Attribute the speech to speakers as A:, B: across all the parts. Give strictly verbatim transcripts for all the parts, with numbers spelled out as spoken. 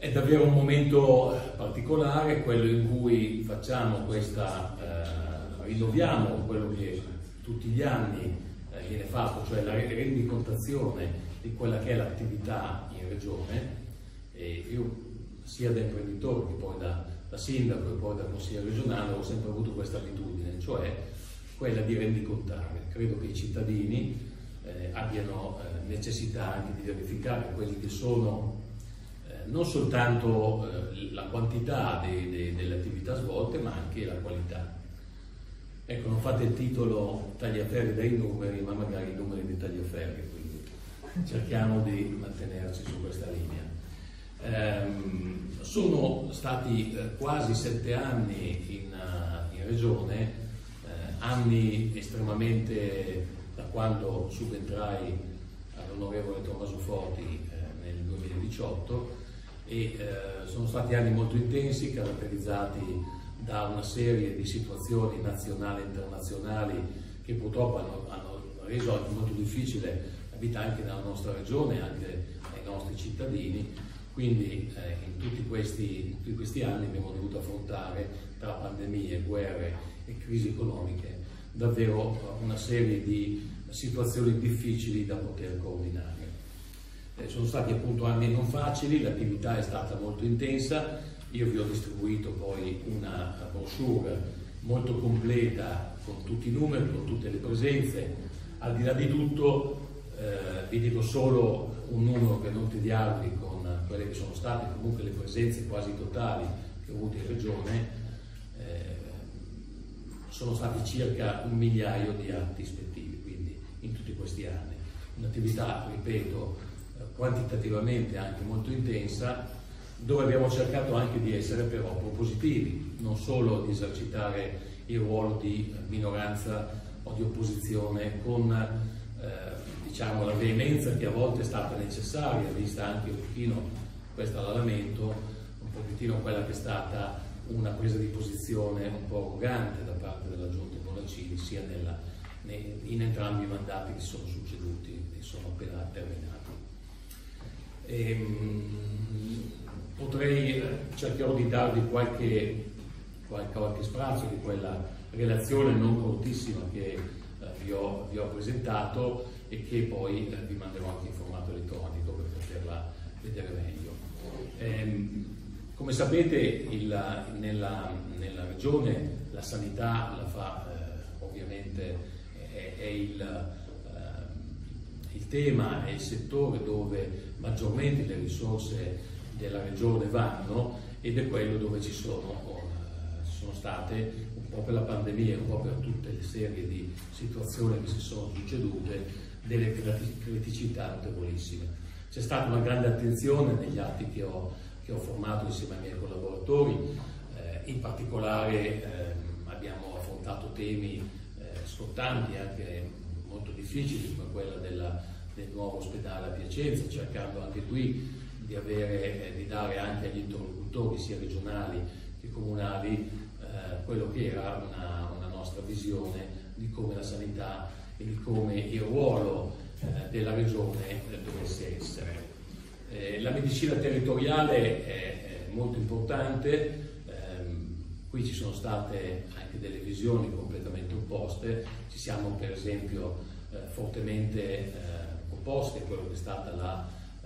A: È davvero un momento particolare, quello in cui facciamo questa, eh, rinnoviamo quello che tutti gli anni eh, viene fatto, cioè la rendicontazione di quella che è l'attività in regione. E io, sia da imprenditore che poi da, da sindaco e poi da consigliere regionale, ho sempre avuto questa abitudine, cioè quella di rendicontare. Credo che i cittadini eh, abbiano eh, necessità anche di verificare quelli che sono non soltanto eh, la quantità de, de, delle attività svolte, ma anche la qualità. Ecco, non fate il titolo tagliaferri dai numeri, ma magari i numeri dei tagliaferri, quindi cerchiamo di mantenerci su questa linea. Ehm, sono stati eh, quasi sette anni in, uh, in regione, eh, anni estremamente, da quando subentrai all'onorevole Tommaso Forti eh, nel duemiladiciotto, e eh, sono stati anni molto intensi, caratterizzati da una serie di situazioni nazionali e internazionali che purtroppo hanno, hanno reso anche molto difficile la vita anche nella nostra regione, anche ai nostri cittadini. Quindi eh, in, tutti questi, in tutti questi anni abbiamo dovuto affrontare, tra pandemie, guerre e crisi economiche, davvero una serie di situazioni difficili da poter coordinare. Sono stati appunto anni non facili, l'attività è stata molto intensa. Io vi ho distribuito poi una brochure molto completa con tutti i numeri, con tutte le presenze. Al di là di tutto eh, vi dico solo un numero per non tediarvi con quelle che sono state comunque le presenze quasi totali che ho avuto in regione. Eh, sono stati circa un migliaio di atti ispettivi, quindi in tutti questi anni. Un'attività, ripeto, quantitativamente anche molto intensa, dove abbiamo cercato anche di essere però propositivi, non solo di esercitare il ruolo di minoranza o di opposizione con eh, diciamo la veemenza che a volte è stata necessaria, vista anche un pochino, questo la lamento, un pochettino quella che è stata una presa di posizione un po' arrogante da parte della Giunta Bonaccini, sia nella, in entrambi i mandati che si sono succeduti e sono appena terminati. E, potrei, cercherò di darvi qualche, qualche, qualche sprazzo di quella relazione non cortissima che eh, vi, ho, vi ho presentato e che poi eh, vi manderò anche in formato elettronico per poterla vedere meglio. E, come sapete il, nella, nella regione la sanità la fa eh, ovviamente è, è il Il tema è il settore dove maggiormente le risorse della regione vanno, ed è quello dove ci sono, uh, ci sono state, un po' per la pandemia, un po' per tutte le serie di situazioni che si sono succedute, delle criticità notevolissime. C'è stata una grande attenzione negli atti che ho, che ho formato insieme ai miei collaboratori, eh, in particolare eh, abbiamo affrontato temi eh, scottanti, anche molto difficili, come quella della, del nuovo ospedale a Piacenza, cercando anche qui di, avere, eh, di dare anche agli interlocutori sia regionali che comunali eh, quello che era una, una nostra visione di come la sanità e di come il ruolo eh, della regione eh, dovesse essere. Eh, la medicina territoriale è, è molto importante. Qui ci sono state anche delle visioni completamente opposte. Ci siamo per esempio eh, fortemente eh, opposti a quello che è stata la, eh,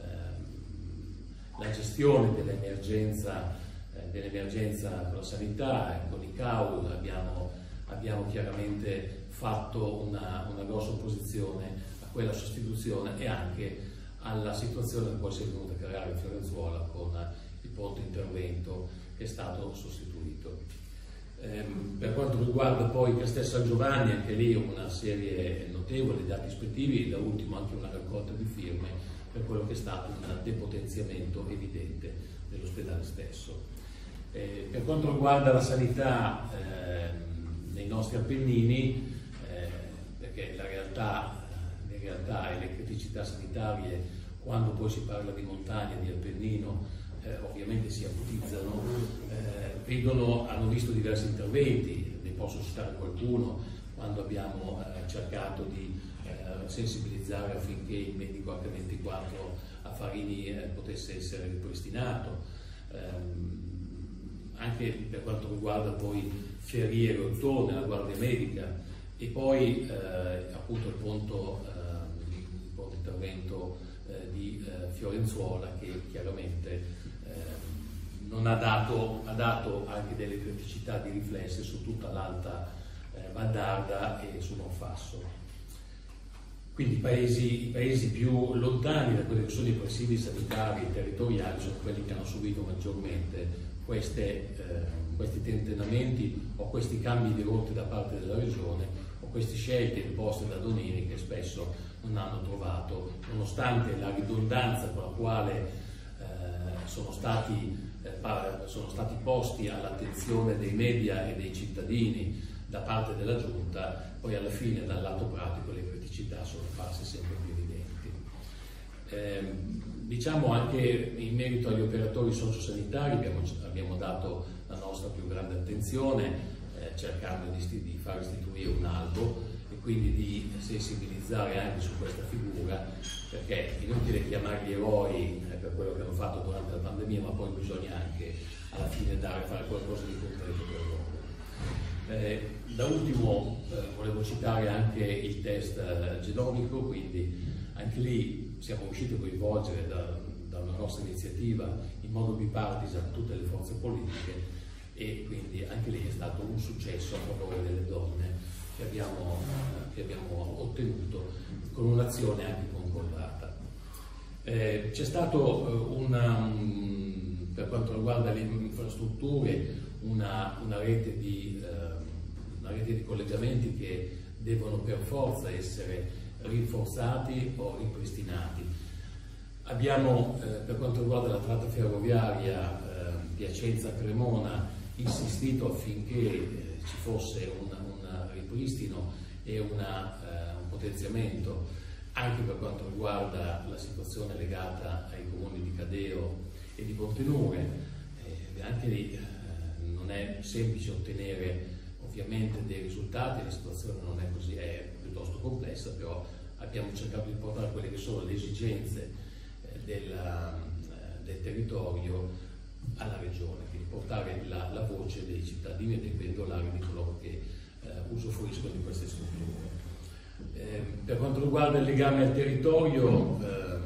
A: la gestione dell'emergenza eh, dell'emergenza con la sanità, con i C A U. Abbiamo, abbiamo chiaramente fatto una, una grossa opposizione a quella sostituzione e anche alla situazione che poi si è venuta a creare in Fiorenzuola con il pronto intervento che è stato sostituito. Ehm, per quanto riguarda poi Castel San Giovanni, anche lì una serie notevole di atti ispettivi e da ultimo anche una raccolta di firme per quello che è stato un depotenziamento evidente dell'ospedale stesso. Eh, per quanto riguarda la sanità eh, nei nostri Appennini, eh, perché la realtà, le realtà e le criticità sanitarie, quando poi si parla di montagna, di Appennino, Eh, ovviamente si acutizzano, eh, vedono, hanno visto diversi interventi, ne posso citare qualcuno, quando abbiamo eh, cercato di eh, sensibilizzare affinché il medico acca ventiquattro a Farini eh, potesse essere ripristinato, ehm, anche per quanto riguarda poi Ferriere Ottone, la Guardia Medica, e poi eh, appunto il ponto, eh, il ponto intervento eh, di eh, Fiorenzuola, che chiaramente eh, non ha dato, ha dato anche delle criticità di riflessi su tutta l'Alta eh, Val d'Arda e su Monfasso. Quindi i paesi, i paesi più lontani da quelli che sono i presidi sanitari territoriali sono quelli che hanno subito maggiormente queste, eh, questi tentennamenti o questi cambi di rotte da parte della regione o queste scelte imposte da Donini che spesso non hanno trovato, nonostante la ridondanza con la quale eh, sono, stati, eh, sono stati posti all'attenzione dei media e dei cittadini da parte della Giunta, poi alla fine dal lato pratico le criticità sono apparse sempre più evidenti. Eh, diciamo anche in merito agli operatori sociosanitari abbiamo, abbiamo dato la nostra più grande attenzione, eh, cercando di, di far istituire un albo e quindi di sensibilizzare anche su questa figura, perché è inutile chiamarli eroi eh, per quello che hanno fatto durante la pandemia, ma poi bisogna anche alla fine dare, fare qualcosa di concreto per loro. Eh, da ultimo eh, volevo citare anche il test eh, genomico, quindi anche lì siamo riusciti a coinvolgere da, da una nostra iniziativa in modo bipartisan tutte le forze politiche e quindi anche lì è stato un successo a favore delle donne che abbiamo, eh, che abbiamo ottenuto con un'azione anche concordata. Eh, c'è stato eh, una, um, per quanto riguarda le infrastrutture, una, una rete di eh, una rete di collegamenti che devono per forza essere rinforzati o ripristinati. Abbiamo, eh, per quanto riguarda la tratta ferroviaria eh, Piacenza-Cremona, insistito affinché eh, ci fosse un, un ripristino e una, eh, un potenziamento anche per quanto riguarda la situazione legata ai comuni di Cadeo e di Pontenure. Eh, anche lì eh, non è semplice ottenere ovviamente dei risultati, la situazione non è così, è piuttosto complessa, però abbiamo cercato di portare quelle che sono le esigenze eh, della, eh, del territorio alla regione, quindi portare la, la voce dei cittadini e dei pendolari, di coloro che eh, usufruiscono di queste strutture. Eh, per quanto riguarda il legame al territorio, eh,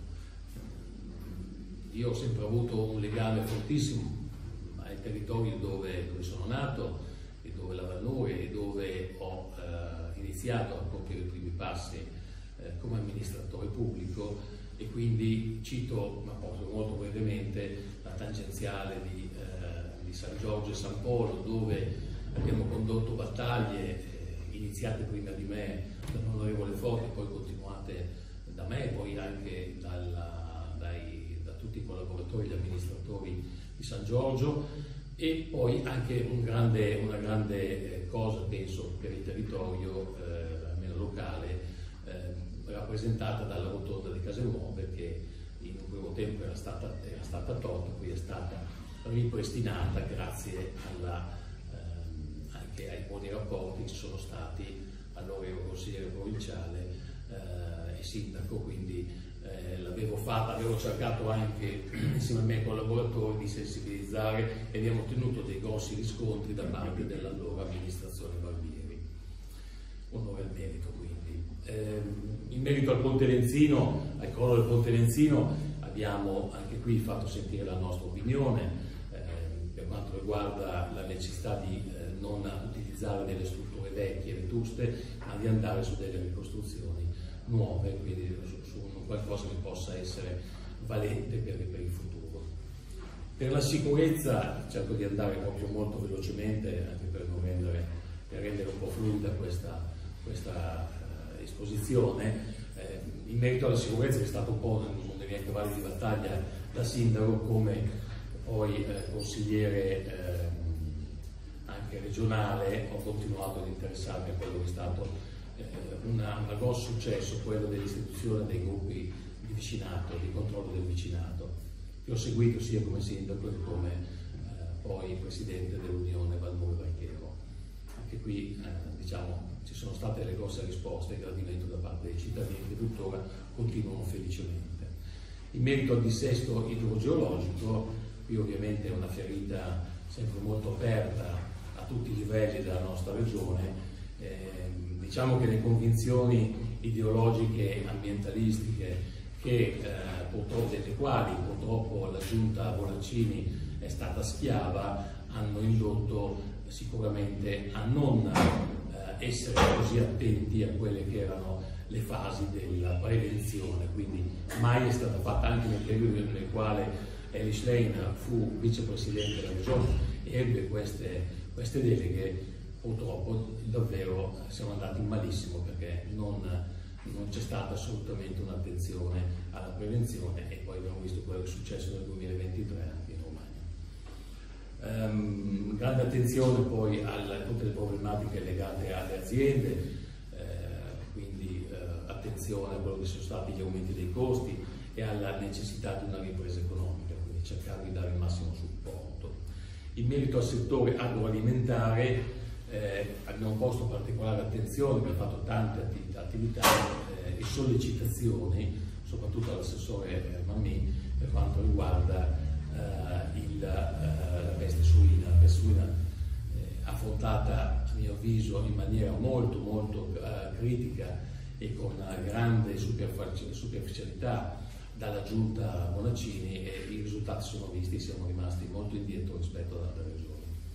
A: io ho sempre avuto un legame fortissimo ai territori dove, dove sono nato, e dove la Valnore e dove ho eh, iniziato a compiere i primi passi eh, come amministratore pubblico, e quindi cito, ma posso molto brevemente, la tangenziale di, eh, di San Giorgio e San Polo, dove abbiamo condotto battaglie eh, iniziate prima di me dall'onorevole Forti, poi continuate da me, poi anche dalla, dai, da tutti i collaboratori, gli amministratori di San Giorgio. E poi anche un grande, una grande eh, cosa, penso, per il territorio, eh, almeno locale, eh, rappresentata dalla rotonda di Casenuove, che in un primo tempo era stata, era stata tolta, poi è stata ripristinata grazie alla, ehm, anche ai buoni rapporti che ci sono stati. Allora ero consigliere provinciale eh, e sindaco, quindi Eh, l'avevo fatta, avevo cercato anche insieme ai miei collaboratori di sensibilizzare e abbiamo ottenuto dei grossi riscontri da parte dell'allora amministrazione Barbieri. Onore al merito, quindi. Eh, in merito al Ponte Lenzino, al crollo del Ponte Lenzino, abbiamo anche qui fatto sentire la nostra opinione eh, per quanto riguarda la necessità di eh, non utilizzare delle strutture vecchie, vetuste, ma di andare su delle ricostruzioni nuove, quindi su, su qualcosa che possa essere valente per, per il futuro. Per la sicurezza cerco di andare proprio molto velocemente, anche per non rendere, per rendere un po' fluida questa, questa uh, esposizione. Eh, in merito alla sicurezza, che è stato un po' uno dei miei cavalli di battaglia da sindaco, come poi eh, consigliere eh, anche regionale, ho continuato ad interessarmi a quello che è stato Una, un grosso successo, quello dell'istituzione dei gruppi di vicinato, di controllo del vicinato, che ho seguito sia come sindaco che come eh, poi presidente dell'Unione Valnore-Valchero. Anche qui eh, diciamo, ci sono state le grosse risposte e gradimento da parte dei cittadini, che tuttora continuano felicemente. In merito al dissesto idrogeologico, qui ovviamente è una ferita sempre molto aperta a tutti i livelli della nostra regione. Eh, diciamo che le convinzioni ideologiche ambientalistiche che, eh, purtroppo, delle quali purtroppo la giunta Bonaccini è stata schiava, hanno indotto sicuramente a non eh, essere così attenti a quelle che erano le fasi della prevenzione, quindi mai è stata fatta, anche nel periodo nel quale Elly Schlein fu vicepresidente della regione e ebbe queste, queste deleghe. Purtroppo davvero siamo andati malissimo, perché non, non c'è stata assolutamente un'attenzione alla prevenzione, e poi abbiamo visto quello che è successo nel duemilaventitré anche in Romagna. Um, grande attenzione poi a tutte le problematiche legate alle aziende, eh, quindi eh, attenzione a quello che sono stati gli aumenti dei costi e alla necessità di una ripresa economica, quindi cercare di dare il massimo supporto. In merito al settore agroalimentare, Eh, abbiamo posto particolare attenzione, abbiamo fatto tante attività, attività eh, e sollecitazioni, soprattutto all'assessore eh, Mammì, per quanto riguarda eh, il, eh, la peste suina. La peste suina eh, affrontata, a mio avviso, in maniera molto molto eh, critica e con grande superficialità dalla giunta Bonaccini, e i risultati sono visti, siamo rimasti molto indietro rispetto ad altre regioni.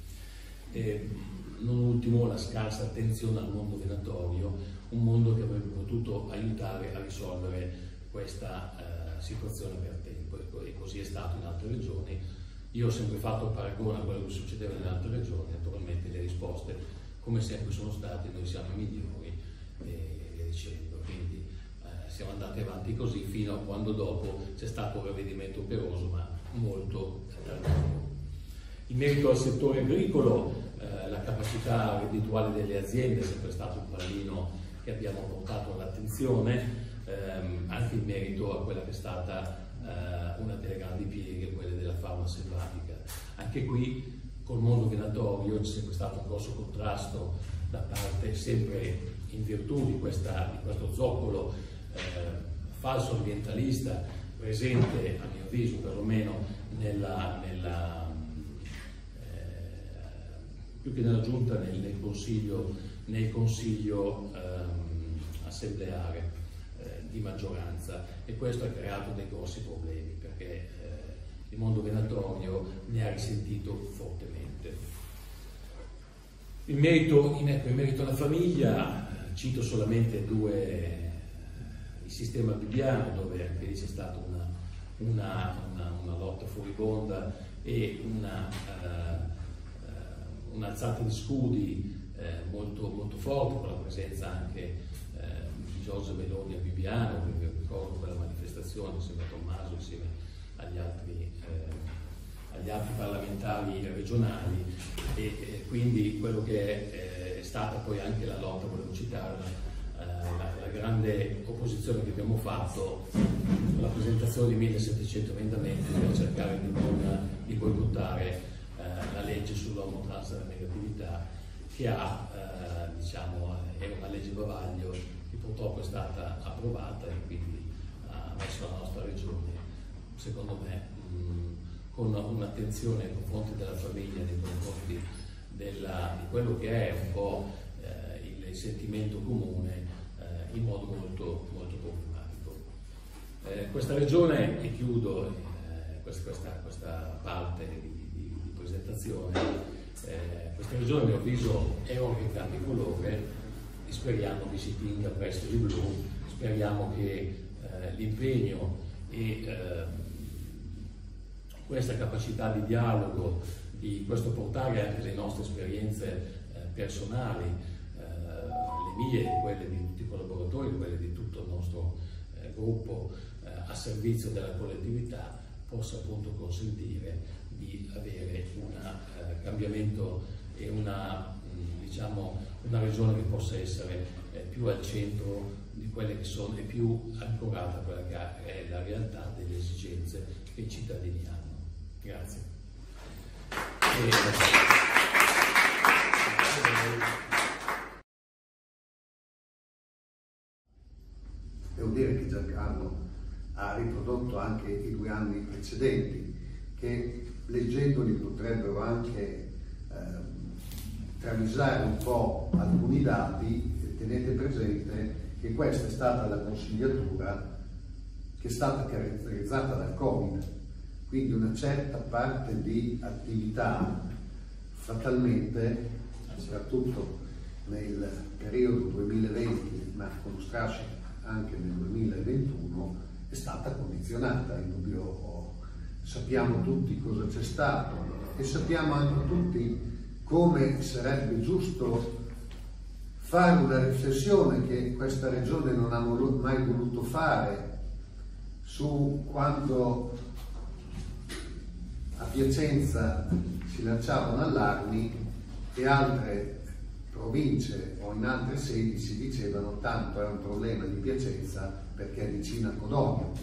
A: E, non ultimo, la scarsa attenzione al mondo venatorio, un mondo che avrebbe potuto aiutare a risolvere questa eh, situazione per tempo, e così è stato in altre regioni. Io ho sempre fatto il paragone a quello che succedeva in altre regioni, naturalmente le risposte come sempre sono state: noi siamo i migliori e via dicendo. Quindi eh, siamo andati avanti così fino a quando dopo c'è stato un ravvedimento operoso, ma molto tardivo. In merito al settore agricolo, eh, la capacità reddituale delle aziende è sempre stato un pallino che abbiamo portato all'attenzione, ehm, anche in merito a quella che è stata eh, una delle grandi pieghe, quelle della fauna selvatica. Anche qui, col mondo venatorio, c'è sempre stato un grosso contrasto da parte, sempre in virtù di, questa, di questo zoccolo eh, falso ambientalista presente, a mio avviso, perlomeno nella, nella più che nella giunta, nel, nel consiglio, nel consiglio ehm, assembleare eh, di maggioranza, e questo ha creato dei grossi problemi, perché eh, il mondo venatorio ne ha risentito fortemente. In merito, in, ecco, in merito alla famiglia, cito solamente due: il sistema bibliano, dove anche lì c'è stata una, una, una, una lotta furibonda e una uh, un'alzata di scudi eh, molto, molto forte, con la presenza anche eh, di Giorgia Meloni a Bibbiano. Quindi ricordo quella manifestazione insieme a Tommaso, insieme agli altri, eh, agli altri parlamentari regionali, e eh, quindi quello che è, eh, è stata poi anche la lotta, volevo citare, eh, la, la grande opposizione che abbiamo fatto con la presentazione di millesettecento emendamenti per cercare di, non, di boicottare la legge sull'homotrans e la negatività, che ha, eh, diciamo, è una legge bavaglio che purtroppo è stata approvata, e quindi ha messo la nostra regione, secondo me, mh, con un'attenzione nei confronti della famiglia, nei confronti della, di quello che è un po' eh, il, il sentimento comune, eh, in modo molto, molto problematico. Eh, questa regione, e chiudo eh, questa, questa, questa parte di presentazione, eh, questa regione, a mio avviso, è ora che cambi colore, e speriamo che si tinga presto di blu. Speriamo che eh, l'impegno e eh, questa capacità di dialogo, di questo portare anche le nostre esperienze eh, personali, eh, le mie e quelle di tutti i collaboratori, quelle di tutto il nostro eh, gruppo, eh, a servizio della collettività, possa appunto consentire di avere un eh, cambiamento e una, mh, diciamo, una regione che possa essere eh, più al centro di quelle che sono, e più ancorata a quella che è la realtà delle esigenze che i cittadini hanno. Grazie. E...
B: Devo dire che Giancarlo ha riprodotto anche i due anni precedenti, che leggendoli potrebbero anche eh, travisare un po' alcuni dati. Tenete presente che questa è stata la consigliatura che è stata caratterizzata dal Covid, quindi una certa parte di attività fatalmente, soprattutto nel periodo duemilaventi, ma con strascico anche nel duemilaventuno, è stata condizionata. In dubbio, sappiamo tutti cosa c'è stato e sappiamo anche tutti come sarebbe giusto fare una riflessione che questa regione non ha mai voluto fare su quando a Piacenza si lanciavano allarmi e altre province o in altre sedi si dicevano tanto è un problema di Piacenza perché è vicino a Codogno.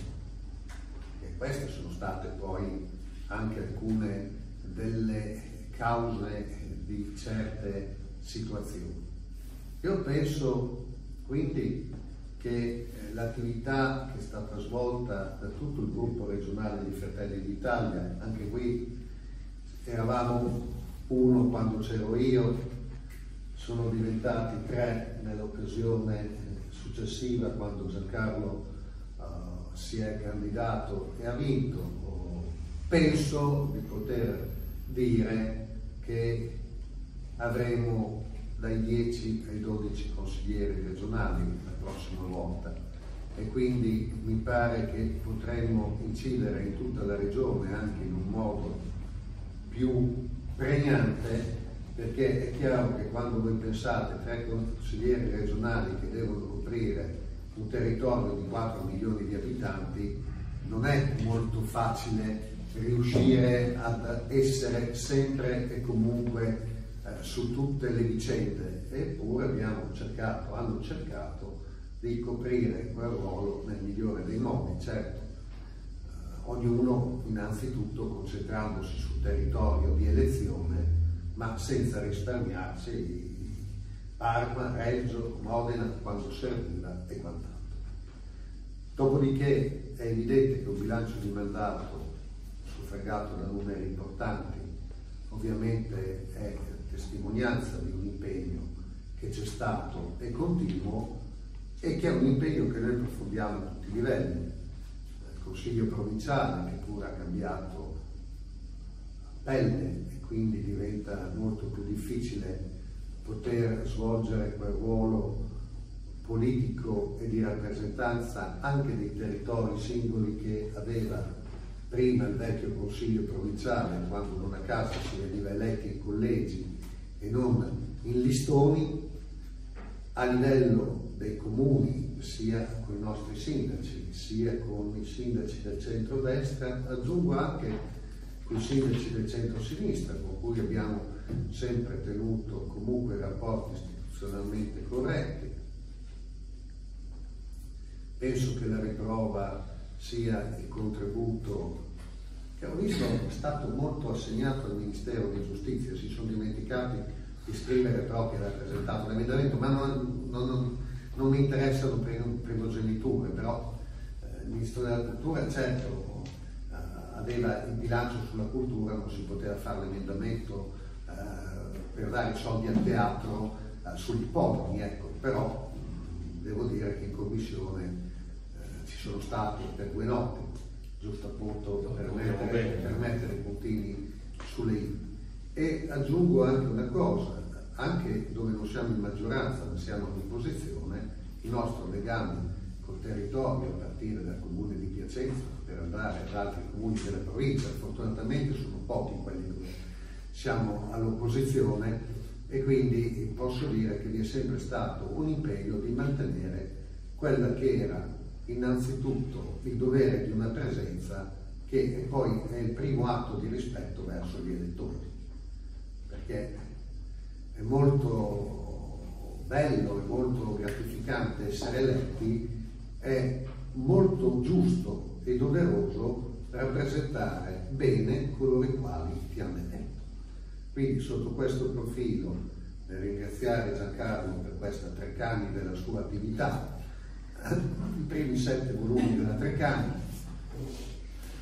B: E queste sono state poi anche alcune delle cause di certe situazioni. Io penso quindi che l'attività che è stata svolta da tutto il gruppo regionale di Fratelli d'Italia, anche qui eravamo uno quando c'ero io, sono diventati tre nell'occasione successiva quando Giancarlo uh, si è candidato e ha vinto. Penso di poter dire che avremo dai dieci ai dodici consiglieri regionali la prossima volta e quindi mi pare che potremmo incidere in tutta la regione anche in un modo più pregnante, perché è chiaro che quando voi pensate tre consiglieri regionali che devono coprire un territorio di quattro milioni di abitanti, non è molto facile riuscire ad essere sempre e comunque su tutte le vicende, eppure abbiamo cercato, hanno cercato di coprire quel ruolo nel migliore dei modi, certo, eh, ognuno innanzitutto concentrandosi sul territorio di elezione, ma senza risparmiarsi Parma, Reggio, Modena quando serviva e quant'altro. Dopodiché è evidente che un bilancio di mandato suffragato da numeri importanti ovviamente è testimonianza di un impegno che c'è stato e continuo e che è un impegno che noi approfondiamo a tutti i livelli. Il Consiglio provinciale, che pure ha cambiato pelle e quindi diventa molto più difficile poter svolgere quel ruolo politico e di rappresentanza anche dei territori singoli che aveva prima il vecchio Consiglio provinciale, quando non a caso si veniva eletti in collegi e non in listoni. A livello dei comuni, sia con i nostri sindaci, sia con i sindaci del centro-destra, aggiungo anche con i sindaci del centro-sinistra, con cui abbiamo sempre tenuto comunque rapporti istituzionalmente corretti. Penso che la riprova sia il contributo che ho visto è stato molto assegnato al Ministero di Giustizia. Si sono dimenticati di scrivere però che era presentato l'emendamento, ma non, non, non mi interessano per primogeniture, però eh, il Ministro della Cultura certo eh, aveva il bilancio sulla cultura, non si poteva fare l'emendamento eh, per dare soldi al teatro eh, sugli ippodromi, ecco. Però mh, devo dire che in commissione eh, ci sono stati per due notti, giusto appunto per mettere, per mettere i puntini sulle i. E aggiungo anche una cosa, anche dove non siamo in maggioranza ma siamo in opposizione, il nostro legame col territorio a partire dal comune di Piacenza per andare ad altri comuni della provincia, fortunatamente sono pochi quelli dove siamo all'opposizione, e quindi posso dire che vi è sempre stato un impegno di mantenere quella che era innanzitutto il dovere di una presenza che poi è il primo atto di rispetto verso gli elettori, perché è molto bello e molto gratificante essere eletti, è molto giusto e doveroso rappresentare bene coloro i quali ti hanno eletto. Quindi sotto questo profilo, nel ringraziare Giancarlo per questa Treccani della sua attività, i primi sette volumi della Treccani,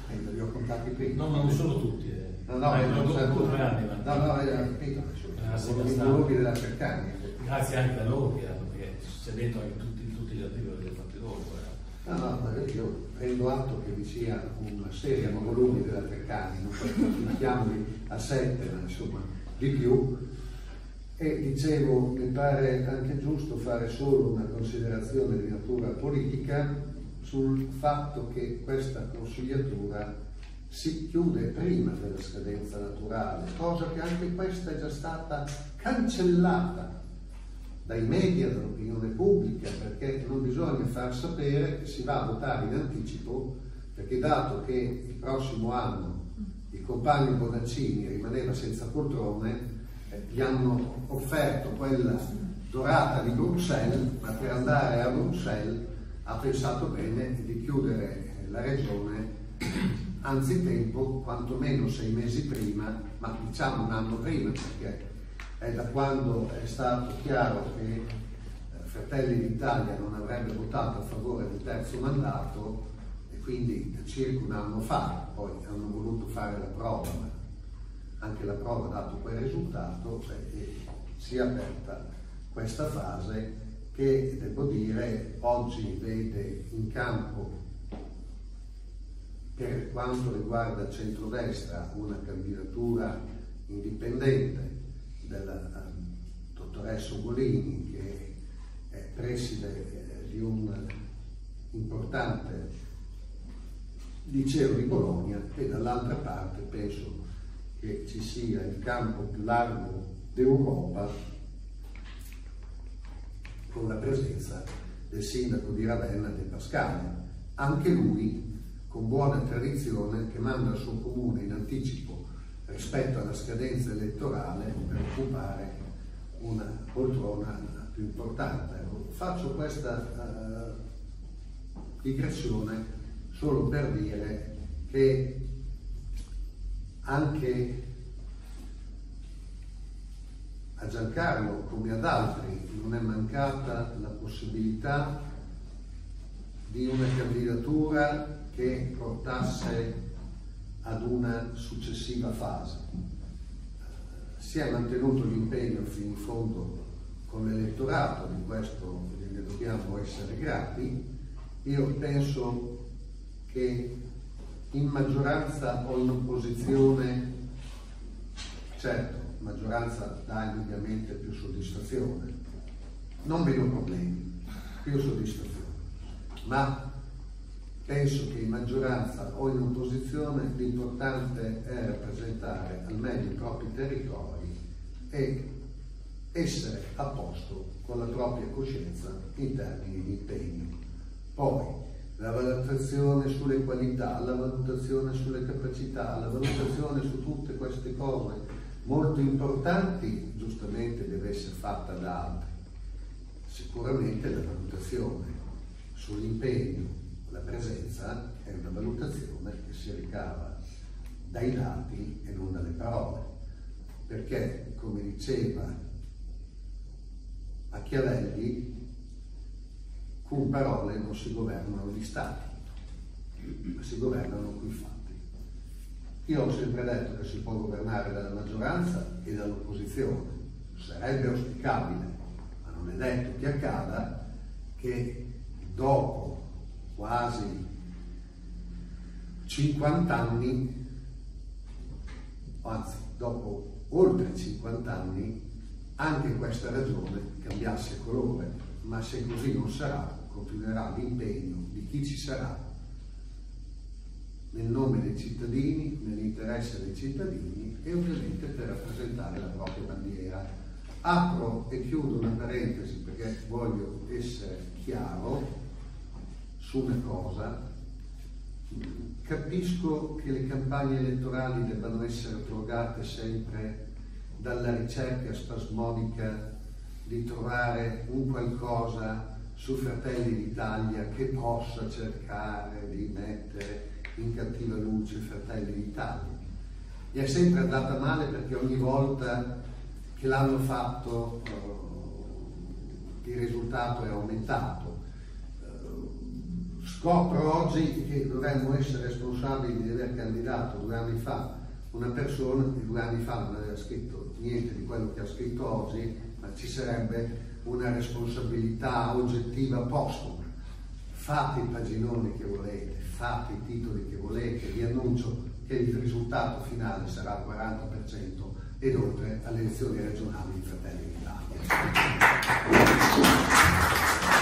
B: Eh, li ho contati prima.
A: No, ma non sono tutti. Eh.
B: No, no,
A: eh,
B: non
A: due,
B: sono
A: due, tre anni. Ma...
B: No, no, era capito.
A: Grazie,
B: I volumi della Cercani.
A: Grazie anche a loro, perché c'è dentro anche tutti, tutti gli articoli che avete fatti loro. Eh.
B: No, no, io prendo atto che vi sia una serie di volumi della Cercani, non posso chiamarli a sette, ma insomma di più. E dicevo, mi pare anche giusto fare solo una considerazione di natura politica sul fatto che questa consigliatura si chiude prima della scadenza naturale, cosa che anche questa è già stata cancellata dai media, dall'opinione pubblica, perché non bisogna far sapere che si va a votare in anticipo, perché dato che il prossimo anno il compagno Bonaccini rimaneva senza poltrone, eh, gli hanno offerto quella dorata di Bruxelles, ma per andare a Bruxelles ha pensato bene di chiudere la regione anzitempo, quantomeno sei mesi prima, ma diciamo un anno prima, perché è da quando è stato chiaro che eh, Fratelli d'Italia non avrebbe votato a favore del terzo mandato, e quindi circa un anno fa, poi hanno voluto fare la prova, ma anche la prova ha dato quel risultato, e, e si è aperta questa fase che, devo dire, oggi vede in campo, per quanto riguarda il centrodestra, una candidatura indipendente della uh, dottoressa Ugolini, che è preside eh, di un importante liceo di Bologna, e dall'altra parte penso che ci sia il campo più largo d'Europa, con la presenza del sindaco di Ravenna De Pascale, anche lui con buona tradizione, che manda il suo comune in anticipo rispetto alla scadenza elettorale per occupare una poltrona più importante. Faccio questa uh, digressione solo per dire che anche a Giancarlo, come ad altri, non è mancata la possibilità di una candidatura che portasse ad una successiva fase. Si è mantenuto l'impegno fino in fondo con l'elettorato, di questo ne dobbiamo essere grati. Io penso che in maggioranza o in opposizione, certo, maggioranza dà indubbiamente più soddisfazione, non vedo problemi, più soddisfazione, ma penso che in maggioranza o in opposizione l'importante è rappresentare al meglio i propri territori e essere a posto con la propria coscienza in termini di impegno. Poi la valutazione sulle qualità, la valutazione sulle capacità, la valutazione su tutte queste cose molto importanti, giustamente deve essere fatta da altri. Sicuramente la valutazione sull'impegno, la presenza, è una valutazione che si ricava dai dati e non dalle parole, perché, come diceva Machiavelli, con parole non si governano gli stati, ma si governano coi fatti. Io ho sempre detto che si può governare dalla maggioranza e dall'opposizione, sarebbe auspicabile, ma non è detto che accada, che dopo quasi cinquanta anni, anzi dopo oltre cinquanta anni, anche questa ragione cambiasse colore, ma se così non sarà, continuerà l'impegno di chi ci sarà nel nome dei cittadini, nell'interesse dei cittadini e ovviamente per rappresentare la propria bandiera. Apro e chiudo una parentesi perché voglio essere chiaro su una cosa. Capisco che le campagne elettorali debbano essere prorogate sempre dalla ricerca spasmodica di trovare un qualcosa su Fratelli d'Italia che possa cercare di mettere in cattiva luce Fratelli d'Italia. Gli è sempre andata male perché ogni volta che l'hanno fatto eh, il risultato è aumentato. Eh, Scopro oggi che dovremmo essere responsabili di aver candidato due anni fa una persona che due anni fa non aveva scritto niente di quello che ha scritto oggi, ma ci sarebbe una responsabilità oggettiva postuma. Fate i paginoni che volete, fate i titoli che volete, vi annuncio che il risultato finale sarà il quaranta per cento ed oltre alle elezioni regionali di Fratelli d'Italia.